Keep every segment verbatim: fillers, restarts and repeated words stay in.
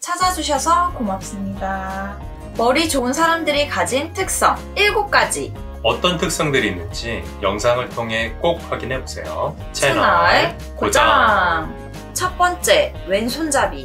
찾아주셔서 고맙습니다. 머리 좋은 사람들이 가진 특성 일곱 가지. 어떤 특성들이 있는지 영상을 통해 꼭 확인해보세요. 채널 고정! 첫 번째, 왼손잡이.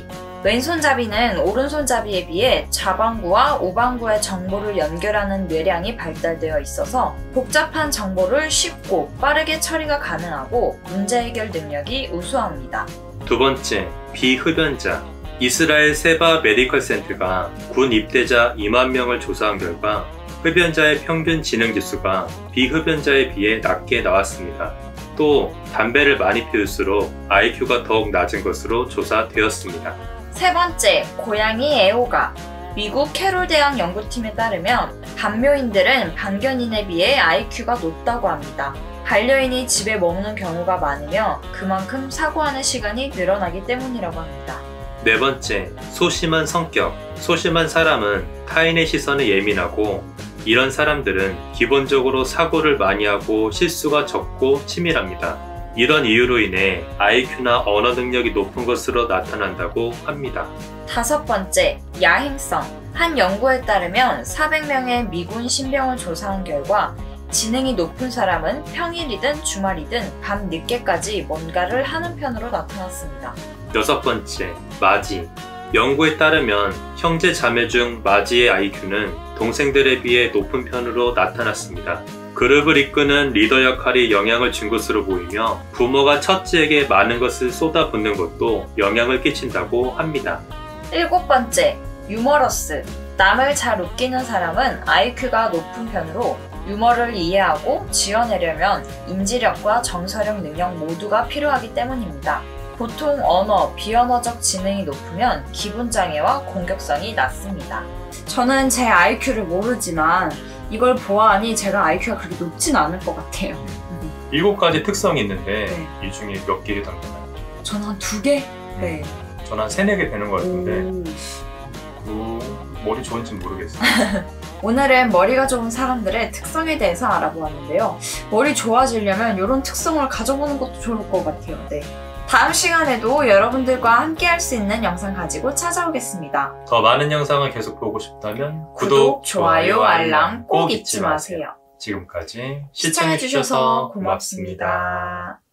왼손잡이는 오른손잡이에 비해 좌방구와 우방구의 정보를 연결하는 뇌량이 발달되어 있어서 복잡한 정보를 쉽고 빠르게 처리가 가능하고 문제 해결 능력이 우수합니다. 두 번째, 비흡연자. 이스라엘 세바 메디컬 센터가 군 입대자 이만 명을 조사한 결과 흡연자의 평균 지능지수가 비흡연자에 비해 낮게 나왔습니다. 또 담배를 많이 피울수록 아이큐가 더욱 낮은 것으로 조사되었습니다. 세 번째, 고양이 애호가. 미국 캐롤 대학 연구팀에 따르면 반려인들은 반견인에 비해 아이큐가 높다고 합니다. 반려인이 집에 머무는 경우가 많으며 그만큼 사고하는 시간이 늘어나기 때문이라고 합니다. 네 번째, 소심한 성격. 소심한 사람은 타인의 시선에 예민하고 이런 사람들은 기본적으로 사고를 많이 하고 실수가 적고 치밀합니다. 이런 이유로 인해 아이큐나 언어 능력이 높은 것으로 나타난다고 합니다. 다섯 번째, 야행성. 한 연구에 따르면 사백 명의 미군 신병을 조사한 결과 지능이 높은 사람은 평일이든 주말이든 밤 늦게까지 뭔가를 하는 편으로 나타났습니다. 여섯 번째, 마지. 연구에 따르면 형제 자매 중 마지의 아이큐는 동생들에 비해 높은 편으로 나타났습니다. 그룹을 이끄는 리더 역할이 영향을 준 것으로 보이며 부모가 첫째에게 많은 것을 쏟아붓는 것도 영향을 끼친다고 합니다. 일곱 번째, 유머러스. 남을 잘 웃기는 사람은 아이큐가 높은 편으로 유머를 이해하고 지어내려면 인지력과 정서력 능력 모두가 필요하기 때문입니다. 보통 언어, 비언어적 지능이 높으면 기분장애와 공격성이 낮습니다. 저는 제 아이큐를 모르지만 이걸 보아하니 제가 아이큐가 그렇게 높진 않을 것 같아요. 일곱 가지 특성이 있는데 네. 이 중에 몇 개 해당되나요? 저는 한 두 개? 네. 저는 한 세네 개 되는 것 같은데 오. 그 머리 좋은지 모르겠어요. 오늘은 머리가 좋은 사람들의 특성에 대해서 알아보았는데요. 머리 좋아지려면 이런 특성을 가져보는 것도 좋을 것 같아요. 네. 다음 시간에도 여러분들과 함께 할 수 있는 영상 가지고 찾아오겠습니다. 더 많은 영상을 계속 보고 싶다면 구독, 좋아요, 알람 꼭 잊지 마세요. 지금까지 시청해주셔서 고맙습니다.